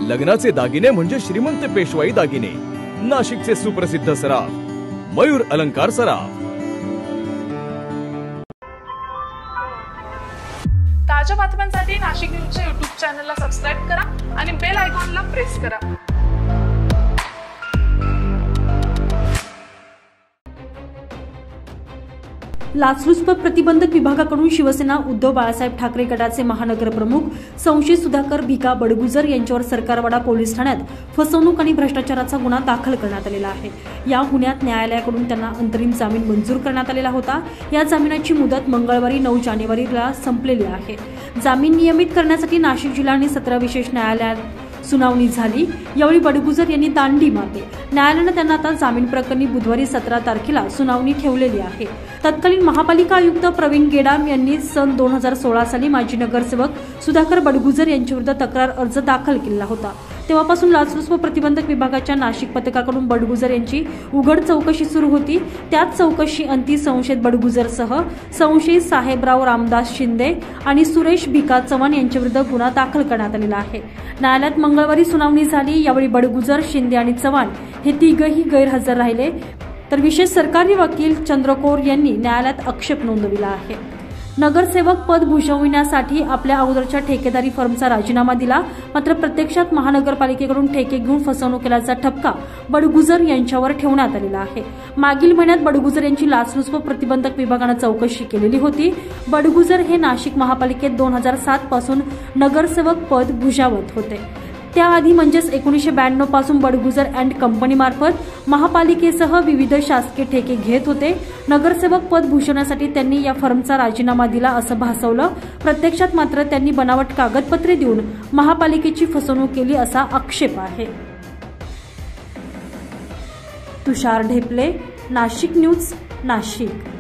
लग्नाचे दागिने म्हणजे श्रीमंत पेशवाई दागिने. नाशिकचे सुप्रसिद्ध सराफ मयूर अलंकार सराफ. ताज्या बातम्यांसाठी नाशिक न्यूजच्या YouTube चॅनलला सबस्क्राइब करा आणि बेल आयकॉनला प्रेस करा. लाचलुचपत प्रतिबंधक विभागाकडून शिवसेना उद्धव बाळासाहेब ठाकरे गटाचे महानगर प्रमुख संशयित सुधाकर भिका बडगुजर यांच्यावर सरकारवाडा पोलीस ठाण्यात फसवणूक आणि भ्रष्टाचाराचा गुन्हा दाखल करण्यात आलेला आहे. या गुन्ह्यात न्यायालयाकडून त्यांना अंतरिम जामीन मंजूर करण्यात आलेला होता. या जामिनाची मुदत मंगळवारी 9 जानेवारीला संपलेली आहे. जामीन नियमित करण्यासाठी नाशिक जिल्हा आणि सत्र विशेष न्यायालयात सुनावणी झाली. यावेळी बडगुजर यांनी दांडी मारली. न्यायालयाने त्यांना आता जामीन प्रकरणी बुधवारी 17 तारखेला सुनावणी ठेवलेली आहे. तत्कालीन महापालिका आयुक्त प्रवीण गेडाम यांनी सन 2016 साली माजी नगरसेवक सुधाकर बडगुजर यांच्याविरुद्ध तक्रार अर्ज दाखल केला होता. तेव्हापासून लाचलुचपत प्रतिबंधक विभागाच्या नाशिक पथकाकडून बडगुजर यांची उघड चौकशी सुरू होती. त्याच चौकशी अंती संशयित बडगुजरसह संशयित साहेबराव रामदास शिंदे आणि सुरेश भिका चव्हाण यांच्याविरुद्ध गुन्हा दाखल करण्यात आलेला आहे. न्यायालयात मंगळवारी सुनावणी झाली. यावेळी बडगुजर, शिंदे आणि चव्हाण हे तिघही गैरहजर राहिले. तर विशेष सरकारी वकील चंद्रकोर यांनी न्यायालयात आक्षेप नोंदविला आहे. नगरसेवक पद भूषविण्यासाठी आपल्या अगोदरच्या ठेकेदारी फर्मचा राजीनामा दिला. मात्र प्रत्यक्षात महानगरपालिकेकडून ठेके घेऊन फसवणूक केल्याचा ठपका बडगुजर यांच्यावर ठेवण्यात आलेला आहे. मागील महिन्यात बडगुजर यांची लाचलुचपत प्रतिबंधक विभागाने चौकशी केलेली होती. बडगुजर हे नाशिक महापालिकेत 2007 पासून नगरसेवक पद भूषवत होते. त्याआधी म्हणजेच 1992 पासून बडगुजर अँड कंपनी मार्फत महापालिकेसह विविध शासकीय ठेके घेत होते. नगरसेवक पद भूषवण्यासाठी त्यांनी या फर्मचा राजीनामा दिला असं भासवलं. प्रत्यक्षात मात्र त्यांनी बनावट कागदपत्रे देऊन महापालिकेची फसवणूक केली असा आक्षेप आहे. तुषार ढेपले, नाशिक न्यूज, नाशिक.